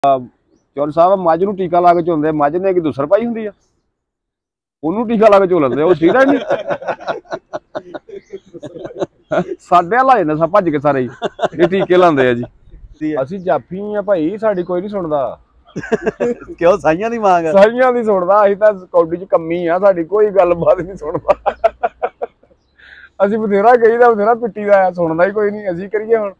ਚੌਲ ਸਾਹਿਬ ਮੱਝ ਨੂੰ ਟੀਕਾ ਲਾ ਕੇ ਝੋਲਦੇ, ਮੱਝ ਨੇ ਕੀ ਦੁਸਰ ਪਾਈ ਹੁੰਦੀ ਆ, ਉਹਨੂੰ ਟੀਕਾ ਲਾ ਕੇ ਝੋਲਦੇ, ਉਹ ਠੀਕ ਨਹੀਂ। ਸਾਡੇ ਹਲ ਆ ਜਾਂਦੇ ਸਾ ਭੱਜ ਕੇ ਸਾਰੇ ਇਹ ਟੀਕੇ ਲਾਉਂਦੇ ਆ ਜੀ। ਅਸੀਂ ਜਾਫੀ ਆ ਭਾਈ, ਸਾਡੀ ਕੋਈ ਨਹੀਂ ਸੁਣਦਾ। ਕਿਉਂ ਸਾਈਆਂ ਦੀ ਮੰਗ? ਸਾਈਆਂ ਦੀ ਸੁਣਦਾ, ਅਸੀਂ ਤਾਂ ਕੌਡੀ ਚ ਕੰਮੀ ਆ, ਸਾਡੀ ਕੋਈ ਗੱਲਬਾਤ ਨਹੀਂ ਸੁਣਦਾ। ਅਸੀਂ ਬਥੇਰਾ ਕਹੀਦਾ, ਬਥੇਰਾ ਪਿੱਟੀ ਦਾ, ਸੁਣਦਾ ਹੀ ਕੋਈ ਨਹੀਂ। ਅਸੀਂ ਕਰੀਏ ਹੁਣ?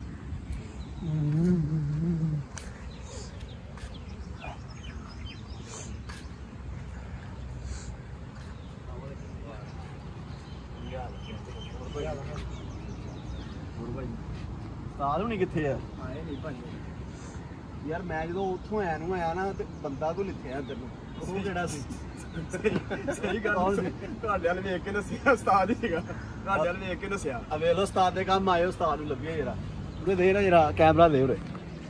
ਉਸਤਾਦ ਹੁਣੀ ਕਿੱਥੇ ਆ? ਯਾਰ ਮੈਂ ਜਦੋਂ ਉੱਥੋਂ ਆਇਆ ਨਾ ਤੇ ਬੰਦਾ ਤੋਂ ਲਿਖਿਆ ਇੱਧਰ ਨੂੰ, ਉਹ ਕਿਹੜਾ ਸੀ? ਸਹੀ ਗੱਲ ਸੀ, ਤੁਹਾਡੇ ਵੱਲ ਵੇਖ ਕੇ ਦੱਸਿਆ ਉਸਤਾਦ ਹੀ ਸੀਗਾ, ਤੁਹਾਡੇ ਵੱਲ ਵੇਖ ਕੇ ਦੱਸਿਆ। ਆ ਵੇਖ ਲੋ ਉਸਤਾਦ ਦੇ ਕੰਮ ਆਏ, ਉਸਤਾਦ ਨੂੰ ਲੱਭਿਆ ਜਰਾ, ਉਹਨੇ ਦੇ ਨਾ ਜਰਾ ਕੈਮਰਾ ਦੇ ਉਰੇ।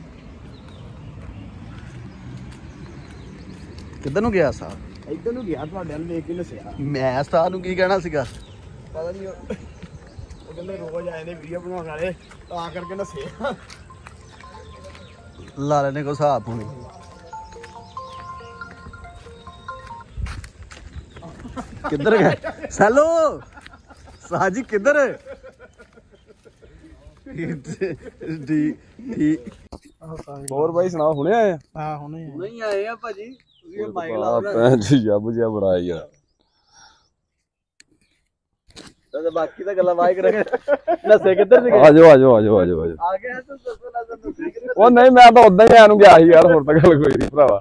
ਕਿੱਧਰ ਨੂੰ ਗਿਆ ਉਸਤਾਦ? ਇੱਧਰ ਨੂੰ ਗਿਆ, ਤੁਹਾਡੇ ਵੱਲ ਵੇਖ ਕੇ ਦੱਸਿਆ। ਮੈਂ ਉਸਤਾਦ ਨੂੰ ਕੀ ਕਹਿਣਾ ਸੀਗਾ? ਪਤਾ ਨਹੀਂ, ਉਹ ਕਹਿੰਦੇ ਰੋਜ਼ ਆਏ ਨੇ ਵੀਡੀਓ ਬਣਾਉਣ ਵਾਲੇ, ਤਾਂ ਕਰਕੇ ਦੱਸਿਆ। ਲਾ ਲੈਣੇ ਕੋ ਹਿਸਾਬ ਹੋਣੀ। ਕਿੱਧਰ ਗਏ ਸੈਲੋ ਸਾਜੀ? ਕਿੱਧਰ? ਹੋਰ ਬਾਈ ਸੁਣਾਓ, ਹੁਣੇ ਆਏ ਆ? ਹਾਂ ਹੁਣੇ ਨਹੀਂ ਆਏ ਆ ਭਾਜੀ, ਤੁਸੀਂ ਮਾਈਕ ਲਾ ਬੁਝਿਆ ਬੜਾ ਯਾਰ। ਬਾਕੀ ਤਾਂ ਗੱਲਾਂ ਵਾਇਕ ਰਹੇ। ਨਸੇ ਕਿੱਧਰ ਸੀਗੇ? ਆਜੋ ਆਜੋ ਆਜੋ ਆਜੋ ਆਜੋ। ਆ ਗਿਆ ਤੂੰ ਦੱਸੋ ਨਸੇ ਕਿੱਧਰ? ਉਹ ਨਹੀਂ, ਮੈਂ ਤਾਂ ਉਦਾਂ ਹੀ ਆਇਆ ਨੂੰ ਗਿਆ ਸੀ ਯਾਰ, ਹੋਰ ਤਾਂ ਗੱਲ ਕੋਈ ਨਹੀਂ ਭਰਾਵਾ।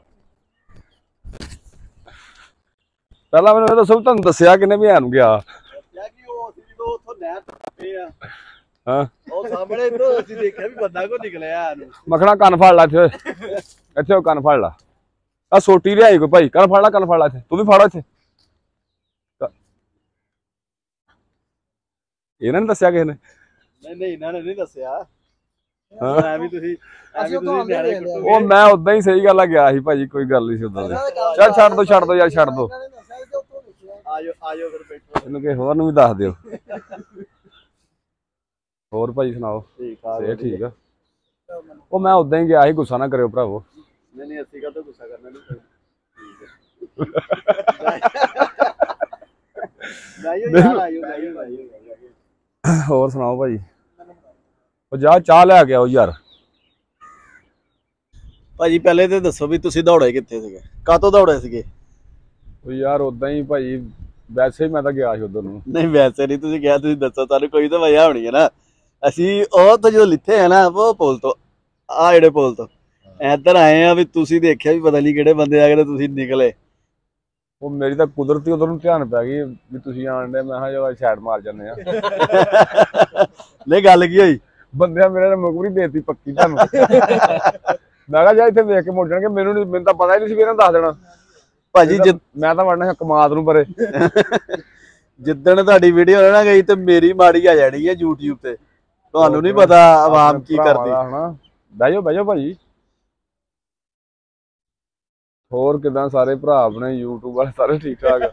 ਪਹਿਲਾਂ ਮੈਨੂੰ ਇਹ ਦੱਸੋ ਤੁਹਾਨੂੰ ਦੱਸਿਆ ਕਿਨੇ ਵੀ ਆਇਆ ਨੂੰ ਗਿਆ? ਉੱਥੋਂ ਨਹਿਰ ਪਏ ਆ, ਹਾਂ ਉਹ ਸਾਹਮਣੇ ਤੋਂ ਅਸੀਂ ਦੇਖਿਆ ਵੀ ਬੰਦਾ ਕੋ ਨਿਕਲਿਆ। ਮੱਖਣਾ ਕੰਨ ਫੜ ਲਾ ਇੱਥੇ, ਇੱਥੇ ਉਹ ਕੰਨ ਫੜ ਲਾ। ਆ ਸੋਟੀ ਲਿਆਈ ਕੋਈ ਭਾਈ, ਕੰਨ ਫੜ ਲਾ, ਕੰਨ ਫੜ ਲਾ ਇੱਥੇ, ਤੂੰ ਵੀ ਫੜੋ ਇੱਥੇ। ਇਹਨਾਂ ਨੇ ਦੱਸਿਆ ਕਿਸੇ ਨੇ? ਨਹੀਂ ਇਹਨਾਂ ਨੇ ਨਹੀਂ ਦੱਸਿਆ। ਹਾਂ ਵੀ ਤੁਸੀਂ ਉਹ ਮੈਂ ਉਦਾਂ ਹੀ, ਸਹੀ ਗੱਲ ਆ, ਗਿਆ ਸੀ ਭਾਜੀ, ਕੋਈ ਗੱਲ ਨਹੀਂ ਸੀ ਉਦਾਂ ਦੀ। ਚੱਲ ਛੱਡ ਦੋ ਯਾਰ, ਛੱਡ ਦੋ। ਆਜੋ ਆਜੋ ਫਿਰ ਬੈਠੋ, ਇਹਨੂੰ ਕਿਸੇ ਹੋਰ ਨੂੰ ਵੀ ਦੱਸ ਦਿਓ। ਹੋਰ ਭਾਜੀ ਸੁਣਾਓ? ਠੀਕ ਆ। ਉਹ ਮੈਂ ਉਦਾਂ ਹੀ ਗਿਆ ਸੀ, ਗੁੱਸਾ ਨਾ ਕਰਿਓ ਭਰਾਵੋ। ਨਹੀਂ ਅਸੀਂ ਕਾਹਤੋਂ ਗੁੱਸਾ ਕਰਨਾ, ਨਹੀਂ ਹੋਰ ਸੁਣਾਓ ਭਾਜੀ? ਉਹ ਜਾ ਚਾਹ ਲੈ ਕੇ ਆਓ ਯਾਰ। ਭਾਜੀ ਪਹਿਲੇ ਤੇ ਦੱਸੋ ਵੀ ਤੁਸੀਂ ਦੌੜੇ ਕਿੱਥੇ ਸੀਗੇ, ਕਾਹਤੋਂ ਦੌੜੇ ਸੀਗੇ? ਉਹ ਯਾਰ ਉਦਾਂ ਹੀ ਭਾਜੀ, ਵੈਸੇ ਹੀ ਮੈਂ ਤਾਂ ਗਿਆ ਸੀ ਉਧਰ ਨੂੰ। ਨਹੀਂ ਵੈਸੇ ਨਹੀਂ, ਤੁਸੀਂ ਕਿਹਾ, ਤੁਸੀਂ ਦੱਸੋ, ਤੁਹਾਨੂੰ ਕੋਈ ਤਾਂ ਵਜ੍ਹਾ ਹੋਣੀ ਹੈ ਨਾ। ਅਸੀਂ ਉਹ ਤਾਂ ਜਦੋਂ ਲਿੱਥੇ ਆ ਨਾ, ਉਹ ਪੁਲ ਤੋਂ, ਆਹ ਜਿਹੜੇ ਪੁਲ ਤੋਂ ਇੱਧਰ ਆਏ ਆ, ਵੀ ਤੁਸੀਂ ਦੇਖਿਆ ਵੀ ਪਤਾ ਨਹੀਂ ਕਿਹੜੇ ਬੰਦੇ ਆ ਗਏ, ਤੁਸੀਂ ਨਿਕਲੇ। ਉਹ ਮੇਰੀ ਤਾਂ ਕੁਦਰਤੀ ਉਧਰ ਨੂੰ ਧਿਆਨ ਪੈ ਗਈ ਵੀ ਤੁਸੀਂ ਆਣ ਡੇ, ਮੈਂ ਕਿਹਾ ਜੋ ਸਾਈਡ ਮਾਰ ਜਾਂਦੇ ਆ। ਨਹੀਂ ਗੱਲ ਕੀ ਹੋਈ? ਬੰਦਿਆਂ ਮੇਰੇ ਨੇ ਮੁਕਬਰੀ ਦੇਤੀ ਪੱਕੀ ਤੁਹਾਨੂੰ। ਮੈਂ ਕਿਹਾ ਜਾ ਇੱਥੇ ਵੇਖ ਕੇ ਮੁੜ ਜਾਣਗੇ, ਮੈਨੂੰ ਤਾਂ ਪਤਾ ਹੀ ਨਹੀਂ ਸੀ ਵੀ ਇਹਨਾਂ ਦੱਸ ਦੇਣਾ ਭਾਜੀ। ਮੈਂ ਤਾਂ ਵੜਨਾ ਕਮਾਦ ਨੂੰ ਪਰੇ। ਜਿੱਦਣ ਤੁਹਾਡੀ ਵੀਡੀਓ ਨਾ ਗਈ ਤੇ ਮੇਰੀ ਮਾੜੀ ਆ ਜਾਣੀ ਹੈ YouTube ਤੇ, ਤੁਹਾਨੂੰ ਨਹੀਂ ਪਤਾ ਆਵਾਮ ਕੀ ਕਰਦੀ। ਹਨਾ ਬਹਿ ਜਾਓ ਭਾਜੀ। ਹੋਰ ਕਿਦਾਂ ਸਾਰੇ ਭਰਾ ਆਪਣੇ YouTube ਵਾਲੇ ਸਾਰੇ ਠੀਕ ਠਾਕ?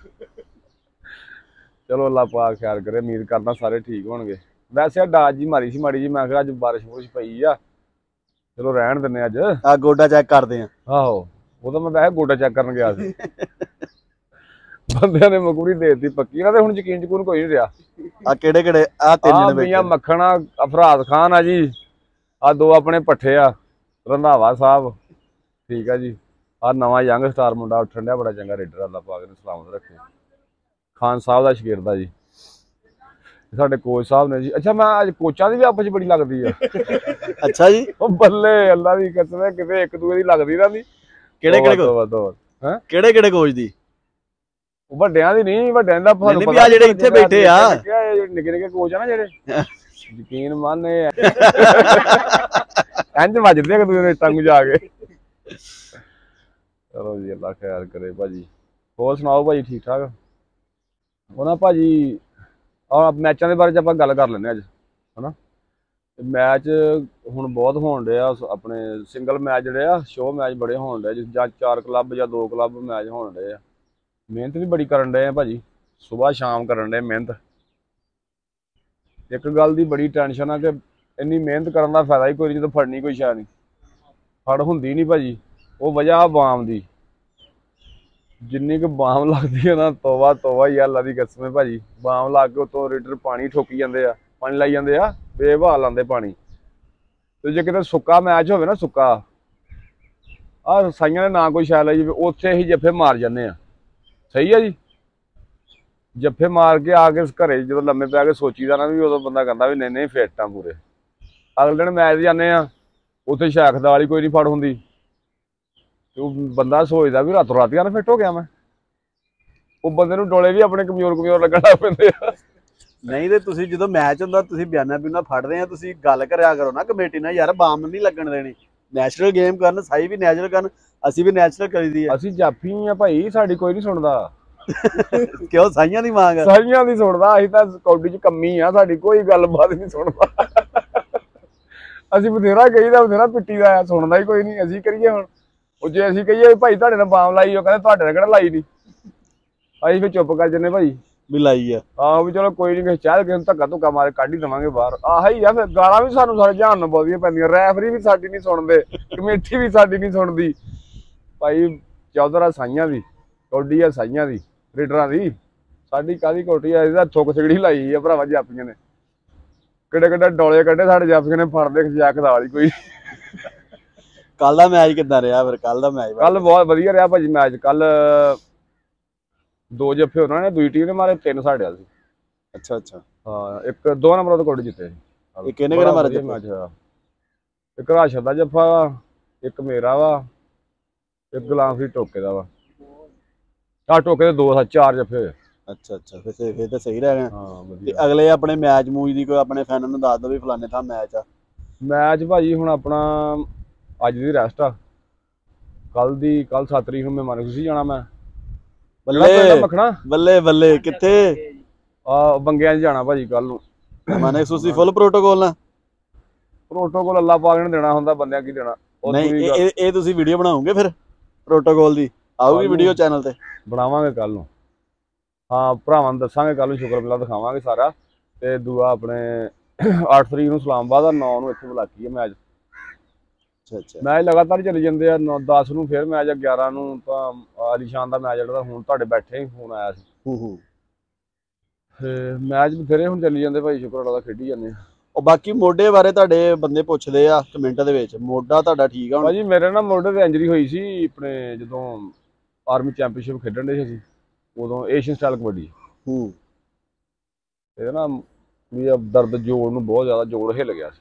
ਚਲੋ ਅੱਲਾ ਪਾਕ ਖੈਰ ਕਰੇ, ਉਮੀਦ ਕਰਦਾ ਸਾਰੇ ਠੀਕ ਹੋਣਗੇ। ਵੈਸੇ ਡਾਜ ਜੀ ਮਾਰੀ ਸੀ ਮਾੜੀ ਜੀ, ਮੈਂ ਕਿਹਾ ਅੱਜ ਬਾਰਿਸ਼ ਬੁਰਿਸ਼ ਪਈ ਆ, ਚਲੋ ਰਹਿਣ ਦਿੰਨੇ ਅੱਜ। ਆ ਗੋਡਾ ਚੈੱਕ ਕਰਦੇ ਆ। ਆਹੋ ਉਹ ਤਾਂ ਮੈਂ ਵੈਸੇ ਗੋਡਾ ਚੈੱਕ ਕਰਨ ਗਿਆ ਸੀ। ਬੰਦਿਆਂ ਨੇ ਮੁਕਬਰੀ ਦੇਤੀ ਪੱਕੀ, ਇਹਨਾਂ ਦੇ ਹੁਣ ਯਕੀਨ ਕੋਈ ਨਹੀਂ ਰਿਹਾ। ਆ ਕਿਹੜੇ ਕਿਹੜੇ? ਆ ਤਿੰਨ ਨੇ, ਮੱਖਣਾ, ਅਫਰਾਦ ਖਾਨ ਆ ਜੀ, ਆ ਦੋ ਆਪਣੇ ਪੱਠੇ ਆ, ਰੰਧਾਵਾ ਸਾਹਿਬ, ਠੀਕ ਆ ਜੀ। ਆ ਨਵਾਂ ਯੰਗ ਸਟਾਰ ਮੁੰਡਾ ਉੱਠਣ ਡਿਆ, ਬੜਾ ਚੰਗਾ ਰੇਡਰ, ਅੱਲਾ ਪਾਕ ਨੇ ਸਲਾਮਤ ਰੱਖੇ। ਖਾਨ ਸਾਹਿਬ ਦਾ ਸ਼ਗਿਰਦ ਜੀ, ਸਾਡੇ ਕੋਚ ਸਾਹਿਬ ਨੇ ਜੀ। ਅੱਛਾ ਮੈਂ ਅੱਜ ਕੋਚਾਂ ਦੀ ਵੀ ਆਪਸ ਚ ਬੜੀ ਲੱਗਦੀ ਆ। ਅੱਛਾ ਜੀ। ਉਹ ਬੱਲੇ ਅੱਲਾ ਦੀ ਕਸਮ, ਕਿਤੇ ਇੱਕ ਦੂਏ ਦੀ ਲੱਗਦੀ ਨਾ। ਕਿਹੜੇ ਕਿਹੜੇ ਕੋਚ ਦੀ? ਵੱਡਿਆਂ ਦੀ ਨਹੀਂ, ਵੱਡਿਆਂ ਦਾ ਜਿਹੜੇ ਇੱਥੇ ਬੈਠੇ ਆ, ਨਿੱਕੇ ਨਿੱਕੇ ਕੋਚ ਆ ਨਾ ਜਿਹੜੇ, ਯਕੀਨ ਮੰਨ ਇੰਝ ਵੱਜਦੇ ਇੱਕ ਦੂਜੇ ਦੇ ਟੰਗ ਜਾ ਕੇ। ਚਲੋ ਜੀ ਅੱਲਾ ਖੈਰ ਕਰੇ ਭਾਜੀ। ਹੋਰ ਸੁਣਾਓ ਭਾਜੀ? ਠੀਕ ਠਾਕ? ਉਹਨਾਂ ਭਾਜੀ ਆ ਮੈਚਾਂ ਦੇ ਬਾਰੇ ਚ ਆਪਾਂ ਗੱਲ ਕਰ ਲੈਂਦੇ ਅੱਜ, ਹਨਾ। ਮੈਚ ਹੁਣ ਬਹੁਤ ਹੋਣ ਡਿਆ ਆਪਣੇ, ਸਿੰਗਲ ਮੈਚ ਜਿਹੜੇ ਆ, ਸ਼ੋਅ ਮੈਚ ਬੜੇ ਹੋਣ ਡਏ, ਜਾਂ 4 ਕਲੱਬ ਜਾਂ 2 ਕਲੱਬ ਮੈਚ ਹੋਣ ਡਏ ਆ। ਮਿਹਨਤ ਵੀ ਬੜੀ ਕਰਨ ਡਏ ਆ ਭਾਜੀ, ਸੁਬਾਹ ਸ਼ਾਮ ਕਰਨ ਡਏ ਮਿਹਨਤ। ਇੱਕ ਗੱਲ ਦੀ ਬੜੀ ਟੈਨਸ਼ਨ ਆ ਕਿ ਇੰਨੀ ਮਿਹਨਤ ਕਰਨ ਦਾ ਫਾਇਦਾ ਹੀ ਕੋਈ ਨਹੀਂ ਜਦੋਂ ਫੜਨੀ ਕੋਈ ਸ਼ੈ ਨਹੀਂ। ਫੜ ਹੁੰਦੀ ਨਹੀਂ ਭਾਜੀ। ਉਹ ਵਜ੍ਹਾ ਬਾਮ ਦੀ, ਜਿੰਨੀ ਕੁ ਬਾਮ ਲੱਗਦੀ ਹੈ ਨਾ, ਤੋਬਾ ਤੋਬਾ ਹੀ ਅੱਲਾ ਦੀ ਕਸਮ ਹੈ ਭਾਜੀ। ਬਾਮ ਲਾ ਕੇ ਉਤੋਂ ਰੇਡਰ ਪਾਣੀ ਠੋਕੀ ਜਾਂਦੇ ਆ, ਪਾਣੀ ਲਾਈ ਜਾਂਦੇ ਆ, ਬੇਵਹਾਲ ਲਾਉਂਦੇ ਪਾਣੀ। ਤੇ ਜੇ ਕਿਤੇ ਸੁੱਕਾ ਮੈਚ ਹੋਵੇ ਨਾ, ਸੁੱਕਾ ਆਹ ਸਾਈਆਂ ਦੇ ਨਾ ਕੋਈ ਸ਼ਾਇਦ ਲਈ ਜਾਵੇ, ਉੱਥੇ ਅਸੀਂ ਜੱਫੇ ਮਾਰ ਜਾਂਦੇ ਆ। ਸਹੀ ਆ ਜੀ। ਜੱਫੇ ਮਾਰ ਕੇ ਆ ਕੇ ਘਰੇ ਜਦੋਂ ਲੰਮੇ ਪੈ ਕੇ ਸੋਚੀਦਾ ਨਾ, ਵੀ ਉਦੋਂ ਬੰਦਾ ਕਹਿੰਦਾ ਵੀ ਨਹੀਂ ਨਹੀਂ ਫਿੱਟ ਆ ਪੂਰੇ। ਅਗਲੇ ਦਿਨ ਮੈਚ ਜਾਂਦੇ ਆ, ਉੱਥੇ ਸ਼ੈਖਦਾ ਵਾਲੀ ਕੋਈ ਨਹੀਂ ਫੜ ਹੁੰਦੀ, ਤੇ ਉਹ ਬੰਦਾ ਸੋਚਦਾ ਵੀ ਰਾਤੋਂ ਰਾਤ ਨਾ ਫਿੱਟ ਹੋ ਗਿਆ ਮੈਂ। ਉਹ ਬੰਦੇ ਨੂੰ ਡੋਲੇ ਵੀ ਆਪਣੇ ਕਮਜ਼ੋਰ ਕਮਜ਼ੋਰ ਲੱਗਣ ਲੱਗ ਪੈਂਦੇ ਆ। ਨਹੀਂ ਤੇ ਤੁਸੀਂ ਜਦੋਂ ਮੈਚ ਹੁੰਦਾ ਤੁਸੀਂ ਬਿਆਨਾ ਬਿਊਨਾ ਫੜਦੇ ਆ, ਤੁਸੀਂ ਗੱਲ ਕਰਿਆ ਕਰੋ ਨਾ ਕਮੇਟੀ ਨਾਲ, ਯਾਰ ਬਾਮ ਨਹੀਂ ਲੱਗਣ ਦੇਣੀ। ਨੈਚੁਰਲ ਗੇਮ ਕਰਨ, ਸਾਈ ਵੀ ਨੈਚੁਰਲ ਕਰਨ, ਅਸੀਂ ਵੀ ਨੈਚੁਰਲ ਕਰੀਦੀ ਹੈ। ਅਸੀਂ ਜਾਫੀ ਆ ਭਾਈ, ਸਾਡੀ ਕੋਈ ਨਹੀਂ ਸੁਣਦਾ। ਕਿਉਂ ਸਾਈਆਂ ਦੀ ਮੰਗ ਆ? ਸਾਈਆਂ ਦੀ ਸੁਣਦਾ, ਅਸੀਂ ਤਾਂ ਕੌਡੀ ਚ ਕਮੀ ਆ, ਸਾਡੀ ਕੋਈ ਗੱਲਬਾਤ ਨਹੀਂ ਸੁਣਦਾ। ਅਸੀਂ ਬਥੇਰਾ ਕਹੀਦਾ, ਬਥੇਰਾ ਪਿੱਟੀ ਦਾ, ਸੁਣਦਾ ਹੀ ਕੋਈ ਨਹੀਂ। ਅਸੀਂ ਕਰੀਏ ਹੁਣ, ਉਹ ਜੇ ਅਸੀਂ ਕਹੀਏ ਭਾਈ ਤੁਹਾਡੇ ਨਾਲ ਬਾਮ ਲਾਈ, ਉਹ ਕਹਿੰਦੇ ਤੁਹਾਡੇ ਨਾਲ ਕਿਹੜਾ ਲਾਈ ਨਹੀਂ। ਅਸੀਂ ਫਿਰ ਚੁੱਪ ਕਰ ਜੰਨੇ ਭਾਈ, ਵੀ ਲਾਈ ਆ। ਆਹੋ ਵੀ ਚਲੋ ਕੋਈ ਨਹੀਂ, ਚਾਹ ਕਿਸੇ ਨੂੰ ਧੱਕਾ ਧੁੱਕਾ ਮਾਰੇ ਕੱਢ ਹੀ ਦੇਵਾਂਗੇ ਬਾਹਰ। ਆਹ ਹੀ ਆ ਫਿਰ। ਗਾਲਾਂ ਵੀ ਸਾਨੂੰ ਸਾਰੇ ਜਹਾਨ ਨੂੰ ਬਹੁਤੀਆਂ ਪੈਂਦੀਆਂ, ਰੈਫਰੀ ਵੀ ਸਾਡੀ ਨਹੀਂ ਸੁਣਦੇ, ਕਮੇਟੀ ਵੀ ਸਾਡੀ ਨਹੀਂ ਸੁਣਦੀ ਭਾਈ। ਚੌਧਰਾ ਸਾਈਆਂ ਦੀ ਕੌਡੀ ਆ, ਸਾਈਆਂ ਦੀ ਰੇਡਰਾਂ ਦੀ, ਸਾਡੀ ਕਾਹਦੀ ਕੌਡੀ ਆ? ਇਹਦਾ ਥੁੱਕ ਸਿਗੜੀ ਲਾਈ ਆ ਭਰਾਵਾ ਜਾਪੀਆਂ ਨੇ, ਕਿੱਡੇ ਕਿੱਡੇ ਡੋਲੇ ਕੱਢੇ ਸਾਡੇ ਜਾਪੀਆਂ ਨੇ, ਫੜਦੇ ਖਿਆਕ ਵਾਲੀ ਕੋਈ। ਕੱਲ ਦਾ ਮੈਚ ਕਿੱਦਾਂ ਰਿਹਾ ਫਿਰ? ਕੱਲ ਦਾ ਮੈਚ ਕੱਲ ਬਹੁਤ ਵਧੀਆ ਰਿਹਾ ਭਾਜੀ ਮੈਚ। ਕੱਲ 2 ਜੱਫੇ ਉਹਨਾਂ ਨੇ, ਦੂਜੀ ਟੀਮ ਨੇ ਮਾਰੇ, 3 ਸਾਡੇ ਵਾਲ ਸੀ। ਅੱਛਾ ਅੱਛਾ। ਹਾਂ, 2 ਨੰਬਰਾਂ ਤੋਂ ਕੌਡੀ ਜਿੱਤੇ। ਇਹ ਕਿਹਨੇ ਕਿਹਨੇ ਮਾਰੇ ਮੈਚ ਹੋਇਆ? ਇੱਕ ਰਾਸ਼ਦ ਦਾ ਜੱਫਾ ਵਾ, ਇੱਕ ਮੇਰਾ ਵਾ, ਇੱਕ ਗੁਲਾਮਫਰੀ ਟੋਕੇ ਦਾ ਵਾ। ਆਹ ਟੋਕੇ ਦੇ 2 4 ਜੱਫੇ ਹੋਏ। ਅੱਛਾ ਅੱਛਾ, ਫਿਰ ਤਾਂ ਸਹੀ ਰਹਿ ਗਿਆ। ਹਾਂ ਤੇ ਵਧੀਆ। ਅਗਲੇ ਆਪਣੇ ਮੈਚ ਮੂਚ ਦੀ ਕੋਈ ਆਪਣੇ ਫੈਨਾਂ ਨੂੰ ਦੱਸ ਦੋ ਵੀ ਫਲਾਣੇ ਥਾਂ ਮੈਚ ਆ। ਮੈਚ ਭਾਜੀ ਹੁਣ ਆਪਣਾ ਅੱਜ ਦੀ ਰੈਸਟ ਆ, ਕੱਲ 7 ਤਰੀਕ ਨੂੰ ਮਹਿਮਾਨ ਖੁਸ਼ੀ ਜਾਣਾ ਮੈਂ। ਬੱਲੇ ਮੱਖਣਾ ਬੱਲੇ ਬੱਲੇ, ਕਿੱਥੇ? ਆ ਬੰਗਿਆਂ 'ਚ ਜਾਣਾ ਭਾਜੀ ਕੱਲ ਨੂੰ। ਮਹਿਮਾਨ ਖੁਸ਼ੀ ਫੁੱਲ ਪ੍ਰੋਟੋਕੋਲ ਨਾਲ? ਪ੍ਰੋਟੋਕੋਲ ਅੱਲਾ ਪਾਕ ਨੇ ਦੇਣਾ ਹੁੰਦਾ, ਬੰਦਿਆਂ ਕੀ ਦੇਣਾ। ਨਹੀਂ ਇਹ ਤੁਸੀਂ ਵੀਡੀਓ ਬਣਾਓਗੇ ਫਿਰ ਪ੍ਰੋਟੋਕੋਲ ਦੀ? ਆਊਗੀ ਵੀਡੀਓ ਚੈਨਲ ਤੇ? ਬਣਾਵਾਂਗੇ ਕੱਲ ਨੂੰ। ਹਾਂ ਭਰਾਵਾਂ ਨੂੰ ਦੱਸਾਂਗੇ ਕੱਲ ਨੂੰ, ਸ਼ੁਕਰ ਬਿਲਾ ਦਿਖਾਵਾਂਗੇ ਸਾਰਾ। ਤੇ ਦੂਆ ਆਪਣੇ 8 ਤਰੀਕ ਨੂੰ ਇਸਲਾਮਾਬਾਦ ਆ, 9 ਨੂੰ ਇੱਥੇ ਬਲਾਕੀ ਹੈ ਮੈਚ। ਅੱਛਾ ਅੱਛਾ। ਮੈਚ ਲਗਾਤਾਰ ਚੱਲੀ ਜਾਂਦੇ ਆ। 10 ਨੂੰ ਫਿਰ ਮੈਚ ਆ, 11 ਨੂੰ ਤਾਂ ਆਲੀਸ਼ਾਨ ਦਾ ਮੈਚ ਜਿਹੜਾ ਹੁਣ ਤੁਹਾਡੇ ਬੈਠੇ ਹੀ ਫੋਨ ਆਇਆ ਸੀ। ਤੇ ਮੈਚ ਬਥੇਰੇ ਹੁਣ ਚੱਲੀ ਜਾਂਦੇ ਭਾਈ, ਸ਼ੁਕਰ ਅੱਲਾ ਦਾ ਖੇਡੀ ਜਾਂਦੇ ਆ। ਉਹ ਬਾਕੀ ਮੋਢੇ ਬਾਰੇ ਤੁਹਾਡੇ ਬੰਦੇ ਪੁੱਛਦੇ ਆ ਕਮੈਂਟ ਦੇ ਵਿੱਚ, ਮੋਢਾ ਤੁਹਾਡਾ ਠੀਕ ਆ ਹੁਣ? ਭਾਜੀ ਮੇਰੇ ਨਾ ਮੋਢੇ ਤੇ ਇੰਜਰੀ ਹੋਈ ਸੀ ਆਪਣੇ, ਜਦੋਂ ਆਰਮੀ ਚੈਂਪੀਅਨਸ਼ਿਪ ਖੇਡਣ ਦੇ ਸੀ ਅਸੀਂ, ਉਦੋਂ ਏਸ਼ੀਅਨ ਸਟਾਈਲ ਕਬੱਡੀ। ਇਹ ਨਾ ਵੀ ਦਰਦ ਜੋੜ ਨੂੰ ਬਹੁਤ ਜ਼ਿਆਦਾ, ਜੋੜ ਹਿੱਲ ਗਿਆ ਸੀ।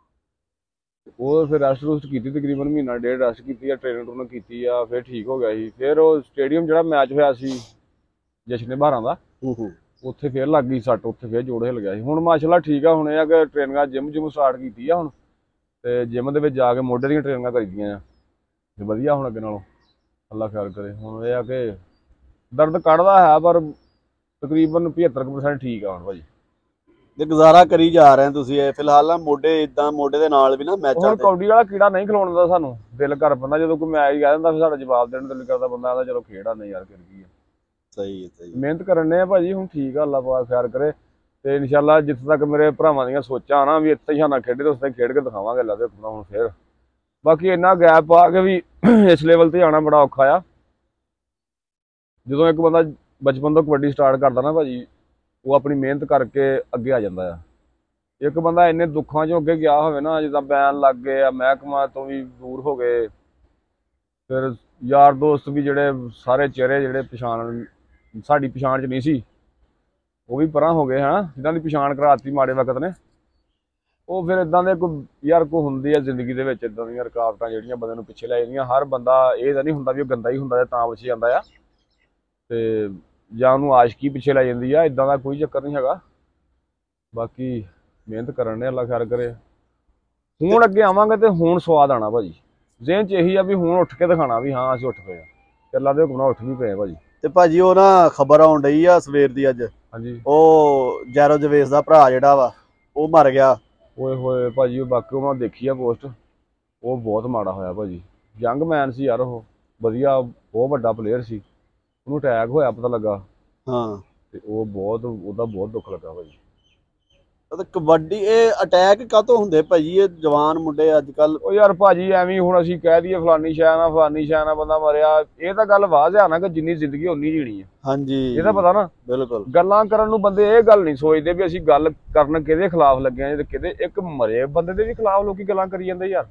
ਉਹ ਫਿਰ ਰੈਸਟ ਰੂਸਟ ਕੀਤੀ, ਤਕਰੀਬਨ ਮਹੀਨਾ ਡੇਢ ਰੈਸਟ ਕੀਤੀ ਆ, ਟ੍ਰੇਨਿੰਗ ਕੀਤੀ ਆ, ਫਿਰ ਠੀਕ ਹੋ ਗਿਆ ਸੀ। ਫਿਰ ਉਹ ਸਟੇਡੀਅਮ ਜਿਹੜਾ ਮੈਚ ਹੋਇਆ ਸੀ ਜਸ਼ਨ ਬਹਾਰਾਂ ਦਾ, ਉੱਥੇ ਫਿਰ ਲੱਗ ਗਈ ਸੱਟ, ਉੱਥੇ ਫਿਰ ਜੋੜ ਹਿੱਲ ਗਿਆ ਸੀ। ਹੁਣ ਮਾਸ਼ਾਅੱਲਾ ਠੀਕ ਆ। ਹੁਣ ਇਹ ਆ ਕਿ ਟ੍ਰੇਨਿੰਗਾਂ ਜਿਮ ਸਟਾਰਟ ਕੀਤੀ ਆ ਹੁਣ, ਤੇ ਜਿਮ ਦੇ ਵਿੱਚ ਜਾ ਕੇ ਮੋਢੇ ਦੀਆਂ ਟ੍ਰੇਨਿੰਗਾਂ ਕਰੀਦੀਆਂ ਆ, ਤੇ ਵਧੀਆ ਹੁਣ ਅੱਗੇ ਨਾਲੋਂ, ਅੱਲਾ ਖਿਆਲ ਕਰੇ। ਹੁਣ ਇਹ ਆ ਕਿ ਦਰਦ ਕੱਢਦਾ ਹੈ, ਪਰ ਤਕਰੀਬਨ 75% ਠੀਕ ਆ ਹੁਣ ਭਾਜੀ। ਤੇ ਗੁਜ਼ਾਰਾ ਕਰੀ ਜਾ ਰਹੇ ਤੁਸੀਂ ਇਹ ਫਿਲਹਾਲ ਨਾ? ਮੋਢੇ ਇਦਾਂ ਮੋਢੇ ਦੇ ਨਾਲ ਵੀ ਨਾ ਮੈਚ ਹੁਣ ਕੌਡੀ ਵਾਲਾ ਕੀੜਾ ਨਹੀਂ ਖਿਲਾਉਣ ਦਾ ਸਾਨੂੰ, ਦਿਲ ਕਰ ਪੈਂਦਾ ਜਦੋਂ ਕੋਈ ਮੈਚ ਕਹਿ ਦਿੰਦਾ, ਫਿਰ ਸਾਡਾ ਜਵਾਬ ਦੇਣ ਦਿਲ ਕਰਦਾ, ਬੰਦਾ ਕਹਿੰਦਾ ਚਲੋ ਖੇਡ ਆਉਂਦੇ ਯਾਰ, ਫਿਰ ਕੀ ਆ। ਸਹੀ ਹੈ ਸਹੀ। ਮਿਹਨਤ ਕਰਨ ਦੇ ਆ ਭਾਜੀ, ਹੁਣ ਠੀਕ ਆ, ਅੱਲਾ ਪਾਕ ਖੈਰ ਕਰੇ। ਤੇ ਇਨਸ਼ਾਅੱਲਾ ਜਿੱਥੇ ਤੱਕ ਮੇਰੇ ਭਰਾਵਾਂ ਦੀਆਂ ਸੋਚਾਂ ਨਾ ਵੀ ਇੱਥੇ ਹੀ ਨਾ ਖੇਡੇ, ਤੇ ਉੱਥੇ ਖੇਡ ਕੇ ਦਿਖਾਵਾਂਗੇ ਅੱਲਾ ਦੇ ਹੁਕਮ ਨਾਲ। ਹੁਣ ਫਿਰ ਬਾਕੀ ਇੰਨਾ ਗੈਪ ਆ ਕੇ ਵੀ ਇਸ ਲੈਵਲ ਤੇ ਆਉਣਾ ਬੜਾ ਔਖਾ ਆ। ਜਦੋਂ ਇੱਕ ਬੰਦਾ ਬਚਪਨ ਤੋਂ ਕਬੱਡੀ ਸਟਾਰਟ ਕਰਦਾ ਨਾ ਭਾਜੀ, ਉਹ ਆਪਣੀ ਮਿਹਨਤ ਕਰਕੇ ਅੱਗੇ ਆ ਜਾਂਦਾ ਆ। ਇੱਕ ਬੰਦਾ ਇੰਨੇ ਦੁੱਖਾਂ 'ਚੋਂ ਅੱਗੇ ਗਿਆ ਹੋਵੇ ਨਾ, ਜਿੱਦਾਂ ਬੈਨ ਲੱਗ ਗਏ ਆ, ਮਹਿਕਮਾ ਤੋਂ ਵੀ ਦੂਰ ਹੋ ਗਏ, ਫਿਰ ਯਾਰ ਦੋਸਤ ਵੀ ਜਿਹੜੇ ਸਾਰੇ ਚਿਹਰੇ ਜਿਹੜੇ ਸਾਡੀ ਪਛਾਣ 'ਚ ਨਹੀਂ ਸੀ, ਉਹ ਵੀ ਪਰਾਂ ਹੋ ਗਏ। ਹਾਂ, ਜਿਨ੍ਹਾਂ ਦੀ ਪਛਾਣ ਕਰਾਤੀ ਮਾੜੇ ਵਕਤ ਨੇ, ਉਹ ਫਿਰ ਇਦਾਂ ਦੇ ਕੋਈ ਹੁੰਦੀ ਆ ਜ਼ਿੰਦਗੀ ਦੇ ਵਿੱਚ, ਇਦਾਂ ਦੀਆਂ ਰੁਕਾਵਟਾਂ ਜਿਹੜੀਆਂ ਬੰਦੇ ਨੂੰ ਪਿੱਛੇ ਲੈ ਜਾਂਦੀਆਂ। ਹਰ ਬੰਦਾ ਇਹ ਤਾਂ ਨਹੀਂ ਹੁੰਦਾ ਵੀ ਉਹ ਗੰਦਾ ਹੀ ਹੁੰਦਾ ਤਾਂ ਪਿੱਛੇ ਜਾਂਦਾ ਆ, ਤੇ ਜਾਂ ਉਹਨੂੰ ਆਸ਼ਕੀ ਪਿੱਛੇ ਲੈ ਜਾਂਦੀ ਆ, ਇਦਾਂ ਦਾ ਕੋਈ ਚੱਕਰ ਨਹੀਂ ਹੈਗਾ। ਬਾਕੀ ਮਿਹਨਤ ਕਰਨ ਦੇ, ਅੱਲਾ ਖੈਰ ਕਰੇ। ਹੁਣ ਅੱਗੇ ਆਵਾਂਗੇ ਤੇ ਹੁਣ ਸਵਾਦ ਆਣਾ ਭਾਜੀ। ਜ਼ਿਹਨ 'ਚ ਇਹੀ ਆ ਵੀ ਹੁਣ ਉੱਠ ਕੇ ਦਿਖਾਣਾ ਵੀ ਹਾਂ ਅਸੀਂ ਉੱਠ ਪਏ ਆ, ਤੇ ਅੱਲਾ ਦੇ ਹੁਕਮ ਨਾਲ ਉੱਠ ਵੀ ਪਏ ਭਾਜੀ। ਤੇ ਭਾਜੀ ਉਹ ਨਾ ਖਬਰ ਆਉਣ ਡਈ ਆ ਸਵੇਰ ਦੀ ਅੱਜ, ਹਾਂਜੀ, ਉਹ ਜੈਰੋ ਜਵੇਸ ਦਾ ਭਰਾ ਜਿਹੜਾ ਵਾ ਉਹ ਮਰ ਗਿਆ। ਓਏ ਹੋਏ ਭਾਜੀ, ਉਹ ਬਾਕੀ ਉਹਨਾਂ ਦੇਖੀ ਆ ਪੋਸਟ, ਉਹ ਬਹੁਤ ਮਾੜਾ ਹੋਇਆ ਭਾਜੀ। ਯੰਗ ਮੈਨ ਸੀ ਯਾਰ, ਉਹ ਵਧੀਆ, ਬਹੁਤ ਵੱਡਾ ਪਲੇਅਰ ਸੀ, ਉਹਨੂੰ ਅਟੈਕ ਹੋਇਆ ਪਤਾ ਲੱਗਾ। ਹਾਂ, ਤੇ ਉਹ ਉਹਦਾ ਬਹੁਤ ਦੁੱਖ ਲੱਗਾ ਭਾਜੀ। ਤੇ ਕਬੱਡੀ ਇਹ ਅਟੈਕ ਕਾਹਤੋਂ ਹੁੰਦੇ ਭਾਜੀ? ਇਹ ਜਵਾਨ ਮੁੰਡੇ ਅੱਜ ਕੱਲ। ਉਹ ਯਾਰ ਭਾਜੀ ਐਵੇਂ ਹੁਣ ਅਸੀਂ ਕਹਿ ਦਈਏ ਫਲਾਨੀ ਸ਼ੈ ਨਾਲ ਬੰਦਾ ਮਰਿਆ, ਇਹ ਤਾਂ ਗੱਲ ਵਾਜ਼ਿਹ ਆ ਨਾ ਕਿ ਜਿੰਨੀ ਜ਼ਿੰਦਗੀ ਓਨੀ ਜੀਣੀ ਆ। ਹਾਂਜੀ ਇਹ ਤਾਂ ਪਤਾ ਨਾ। ਬਿਲਕੁਲ। ਗੱਲਾਂ ਕਰਨ ਨੂੰ ਬੰਦੇ ਇਹ ਗੱਲ ਨਹੀਂ ਸੋਚਦੇ ਵੀ ਅਸੀਂ ਗੱਲ ਕਰਨ ਕਿਹਦੇ ਖਿਲਾਫ ਲੱਗੇ ਆ, ਤੇ ਕਿਹਦੇ ਇੱਕ ਮਰੇ ਬੰਦੇ ਦੇ ਵੀ ਖਿਲਾਫ ਲੋਕੀ ਗੱਲਾਂ ਕਰੀ ਜਾਂਦੇ ਯਾਰ।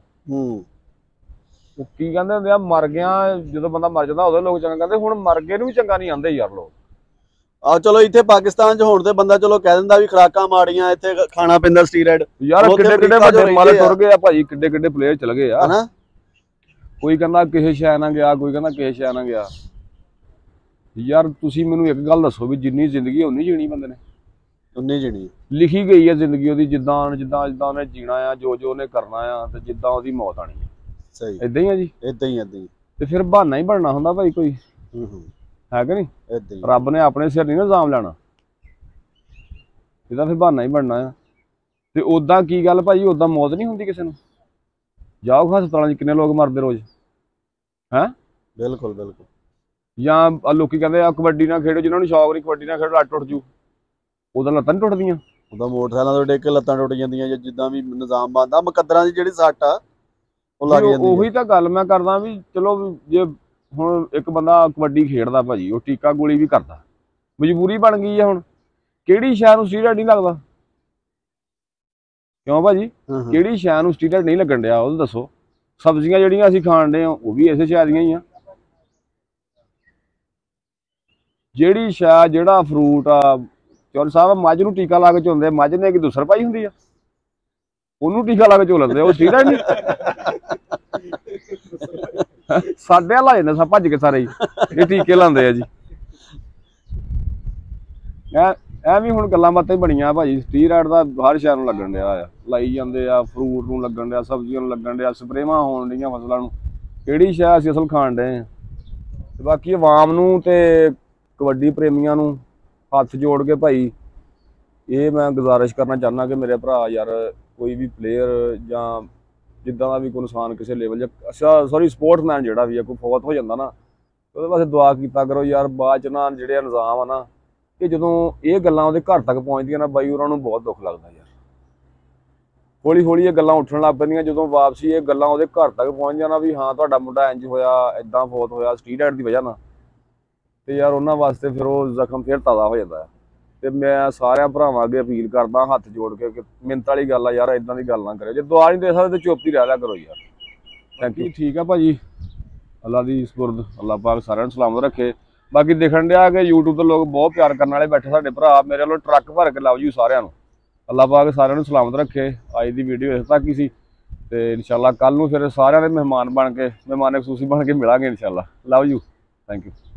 ਕੀ ਕਹਿੰਦੇ ਹੁੰਦੇ ਆ, ਮਰ ਗਿਆ ਜਦੋਂ ਬੰਦਾ ਮਰ ਜਾਂਦਾ ਉਦੋਂ ਲੋਕ ਚੰਗਾ ਕਹਿੰਦੇ, ਹੁਣ ਮਰ ਗਏ ਨੂੰ ਵੀ ਚੰਗਾ ਨਹੀਂ ਆਂਦੇ ਯਾਰ ਲੋਕ। ਆ ਚਲੋ ਇੱਥੇ ਪਾਕਿਸਤਾਨ ਚ ਹੋਣ ਤੇ ਬੰਦਾ ਚਲੋ ਕਹਿ ਦਿੰਦਾ ਵੀ ਖੁਰਾਕਾਂ ਮਾੜੀਆਂ, ਇੱਥੇ ਖਾਣਾ ਪੈਂਦਾ ਸਟੀਰੋਇਡ। ਯਾਰ ਕਿੱਡੇ ਕਿੱਡੇ ਵੱਡੇ ਮਾਲੇ ਤੁਰ ਗਏ ਆ ਭਾਜੀ, ਕਿੱਡੇ ਕਿੱਡੇ ਪਲੇਅਰ ਚਲ ਗਏ ਆ ਹਨਾ। ਕੋਈ ਕਹਿੰਦਾ ਕਿਸੇ ਸ਼ੈ ਨਾ ਗਿਆ, ਕੋਈ ਕਹਿੰਦਾ ਕਿਸੇ ਸ਼ੈ ਨਾ ਗਿਆ। ਯਾਰ ਤੁਸੀਂ ਮੈਨੂੰ ਇੱਕ ਗੱਲ ਦੱਸੋ ਵੀ ਜਿੰਨੀ ਜ਼ਿੰਦਗੀ ਉਨੀ ਜੀਣੀ ਬੰਦੇ ਨੇ, ਉਨੀ ਜੀਣੀ ਲਿਖੀ ਗਈ ਹੈ ਜ਼ਿੰਦਗੀ ਉਹਦੀ, ਜਿੱਦਾਂ ਜਿੱਦਾਂ ਜਿੱਦਾਂ ਉਹਨੇ ਜੀਣਾ ਆ, ਜੋ ਜੋ ਉਹਨੇ ਕਰਨਾ ਆ, ਤੇ ਜਿੱਦਾਂ ਉਹਦੀ ਮੌਤ ਆਣੀ ਹੈ। ਸਹੀ ਏਦਾਂ ਹੀ ਆ ਜੀ, ਏਦਾਂ ਹੀ ਏਦਾਂ ਹੀ। ਤੇ ਫਿਰ ਬਹਾਨਾ ਹੀ ਬਣਨਾ ਹੁੰਦਾ ਭਾਈ ਕੋਈ, ਹੈ ਕਿ ਨਹੀਂ? ਏਦਾਂ ਹੀ ਰੱਬ ਨੇ ਆਪਣੇ ਸਿਰ ਨਹੀਂ ਨਾ ਇਲਜ਼ਾਮ ਲੈਣਾ, ਇਹਦਾ ਫਿਰ ਬਹਾਨਾ ਹੀ ਬਣਨਾ ਆ। ਤੇ ਉਦਾਂ ਕੀ ਗੱਲ ਭਾਜੀ, ਉਦਾਂ ਮੌਤ ਨਹੀਂ ਹੁੰਦੀ ਕਿਸੇ ਨੂੰ। ਜਾਓ ਹਸਪਤਾਲਾਂ 'ਚ ਕਿੰਨੇ ਲੋਕ ਮਰਦੇ ਰੋਜ਼, ਹੈ। ਬਿਲਕੁਲ ਬਿਲਕੁਲ। ਜਾਂ ਲੋਕੀ ਕਹਿੰਦੇ ਆ ਕਬੱਡੀ ਨਾ ਖੇਡੋ, ਜਿਹਨਾਂ ਨੂੰ ਸ਼ੌਕ ਨਹੀਂ ਕਬੱਡੀ ਨਾ ਖੇਡੋ, ਲੱਤ ਟੁੱਟ ਜੂ। ਉਹਦਾ ਲੱਤਾਂ ਨਹੀਂ ਟੁੱਟਦੀਆਂ, ਉਹਦਾ ਮੋਟਰਸਾਈਕਲਾਂ ਤੋਂ ਡਿੱਗ ਕੇ ਲੱਤਾਂ ਟੁੱਟ ਜਾਂਦੀਆਂ, ਜਾਂ ਜਿੱਦਾਂ ਵੀ ਨਿਜ਼ਾਮ ਬਣਦਾ ਮੁਕੱਦਰਾਂ ਦੀ ਜਿਹੜੀ ਸੱਟ ਆ ਉਹ ਲੱਗ ਜਾਂਦੀ। ਉਹੀ ਤਾਂ ਗੱਲ ਮੈਂ ਕਰਦਾ ਵੀ ਚਲੋ ਜੇ ਹੁਣ ਇੱਕ ਬੰਦਾ ਕਬੱਡੀ ਖੇਡਦਾ ਭਾਜੀ, ਉਹ ਟੀਕਾ ਗੋਲੀ ਵੀ ਕਰਦਾ, ਮਜਬੂਰੀ ਬਣ ਗਈ ਆ। ਹੁਣ ਕਿਹੜੀ ਸ਼ੈ ਨੂੰ ਸਟੀਰੋਇਡ ਨਹੀਂ ਲੱਗਦਾ? ਕਿਉਂ ਭਾਜੀ? ਕਿਹੜੀ ਸ਼ੈ ਨੂੰ ਸਟੀਰੋਇਡ ਨਹੀਂ ਲੱਗਣ ਡਿਆ ਉਹ ਦੱਸੋ? ਸਬਜ਼ੀਆਂ ਜਿਹੜੀਆਂ ਅਸੀਂ ਖਾਣ ਡੇ ਆ ਉਹ ਵੀ ਇਸੇ ਸ਼ੈ ਦੀਆਂ ਹੀ ਆ। ਜਿਹੜੀ ਸ਼ੈ, ਜਿਹੜਾ ਫਰੂਟ ਆ, ਚੌਲ ਸਾਹਿਬ ਮੱਝ ਨੂੰ ਟੀਕਾ ਲਾ ਕੇ ਚੋਂਦੇ, ਮੱਝ ਨੇ ਕਿ ਦੂਸਰ ਪਾਈ ਹੁੰਦੀ ਆ, ਉਹਨੂੰ ਟੀਕਾ ਲਾ ਕੇ ਚੋ ਲੈਂਦੇ, ਉਹ ਸਟੀਰੋਇਡ ਨਹੀਂ। ਸਾਡੇ ਲਾ ਜਾਂਦੇ ਸਭ ਭੱਜ ਕੇ ਸਾਰੇ ਹੀ, ਇਹ ਟੀਕੇ ਲਾਉਂਦੇ ਆ ਜੀ। ਐ ਵੀ ਹੁਣ ਗੱਲਾਂ ਬਾਤਾਂ ਹੀ ਬਣੀਆਂ ਭਾਜੀ, ਸਟੀਰੋਇਡ ਦਾ ਹਰ ਸ਼ੈ ਨੂੰ ਲੱਗਣ ਡਿਆ ਆ, ਲਾਈ ਜਾਂਦੇ ਆ, ਫਰੂਟ ਨੂੰ ਲੱਗਣ ਡਿਆ, ਸਬਜ਼ੀਆਂ ਨੂੰ ਲੱਗਣ ਡਿਆ, ਸਪਰੇਵਾਂ ਹੋਣ ਡੀਆਂ ਫਸਲਾਂ ਨੂੰ। ਕਿਹੜੀ ਸ਼ੈ ਅਸੀਂ ਅਸਲ ਖਾਣ ਡਏ ਆ? ਤੇ ਬਾਕੀ ਆਵਾਮ ਨੂੰ ਤੇ ਕਬੱਡੀ ਪ੍ਰੇਮੀਆਂ ਨੂੰ ਹੱਥ ਜੋੜ ਕੇ ਭਾਈ ਇਹ ਮੈਂ ਗੁਜ਼ਾਰਿਸ਼ ਕਰਨਾ ਚਾਹੁੰਦਾ ਕਿ ਮੇਰੇ ਭਰਾ ਯਾਰ, ਕੋਈ ਵੀ ਪਲੇਅਰ ਜਾਂ ਜਿੱਦਾਂ ਦਾ ਵੀ ਕੋਈ ਨੁਕਸਾਨ ਕਿਸੇ ਲੈਵਲ ਜਾਂ ਸੌਰੀ ਸਪੋਰਟਸਮੈਨ ਜਿਹੜਾ ਵੀ ਆ, ਕੋਈ ਫੌਤ ਹੋ ਜਾਂਦਾ ਨਾ, ਉਹਦੇ ਵਾਸਤੇ ਦੁਆ ਕੀਤਾ ਕਰੋ ਯਾਰ। ਬਾਅਦ ਚ ਨਾ ਜਿਹੜੇ ਨਿਜ਼ਾਮ ਆ ਨਾ, ਕਿ ਜਦੋਂ ਇਹ ਗੱਲਾਂ ਉਹਦੇ ਘਰ ਤੱਕ ਪਹੁੰਚਦੀਆਂ ਨਾ ਬਾਈ, ਉਹਨਾਂ ਨੂੰ ਬਹੁਤ ਦੁੱਖ ਲੱਗਦਾ ਯਾਰ। ਹੌਲੀ ਹੌਲੀ ਇਹ ਗੱਲਾਂ ਉੱਠਣ ਲੱਗ ਪੈਂਦੀਆਂ, ਜਦੋਂ ਵਾਪਸੀ ਇਹ ਗੱਲਾਂ ਉਹਦੇ ਘਰ ਤੱਕ ਪਹੁੰਚ ਜਾਣਾ ਵੀ ਹਾਂ ਤੁਹਾਡਾ ਮੁੰਡਾ ਇੰਜ ਹੋਇਆ, ਏਦਾਂ ਫੌਤ ਹੋਇਆ ਸਟੀਰੋਇਡ ਦੀ ਵਜ੍ਹਾ ਨਾਲ, ਤੇ ਯਾਰ ਉਹਨਾਂ ਵਾਸਤੇ ਫਿਰ ਉਹ ਜ਼ਖਮ ਫਿਰ ਤਾਜ਼ਾ ਹੋ ਜਾਂਦਾ ਹੈ। ਤੇ ਮੈਂ ਸਾਰਿਆਂ ਭਰਾਵਾਂ ਅੱਗੇ ਅਪੀਲ ਕਰਦਾ ਹੱਥ ਜੋੜ ਕੇ ਕਿ ਮਿੰਨਤ ਵਾਲੀ ਗੱਲ ਆ ਯਾਰ, ਇਦਾਂ ਦੀ ਗੱਲ ਨਾ ਕਰਿਓ। ਜੇ ਦੁਆ ਨਹੀਂ ਦੇ ਸਕਦੇ ਤੇ ਚੁੱਪ ਹੀ ਰਹਿ ਲਿਆ ਕਰੋ ਯਾਰ। Thank you. ਠੀਕ ਆ ਭਾਜੀ, ਅੱਲਾ ਦੀ ਸਪੁਰਦ, ਅੱਲਾ ਪਾਕ ਸਾਰਿਆਂ ਨੂੰ ਸਲਾਮਤ ਰੱਖੇ। ਬਾਕੀ ਦੇਖਣ ਡਿਆ ਕਿ YouTube ਤੇ ਲੋਕ ਬਹੁਤ ਪਿਆਰ ਕਰਨ ਵਾਲੇ ਬੈਠੇ ਸਾਡੇ ਭਰਾ, ਮੇਰੇ ਵੱਲੋਂ ਟਰੱਕ ਭਰ ਕੇ ਲਵ ਯੂ ਸਾਰਿਆਂ ਨੂੰ। ਅੱਲਾ ਪਾਕ ਸਾਰਿਆਂ ਨੂੰ ਸਲਾਮਤ ਰੱਖੇ। ਅੱਜ ਦੀ ਵੀਡੀਓ ਇਸ ਤੱਕ ਹੀ ਸੀ, ਤੇ ਇਨਸ਼ਾਅੱਲਾ ਕੱਲ ਨੂੰ ਫਿਰ ਸਾਰਿਆਂ ਦੇ ਮਹਿਮਾਨ ਬਣ ਕੇ, ਮਹਿਮਾਨ ਖਸੂਸੀ ਬਣ ਕੇ ਮਿਲਾਂਗੇ ਇਨਸ਼ਾਅੱਲਾ। Love you, thank you.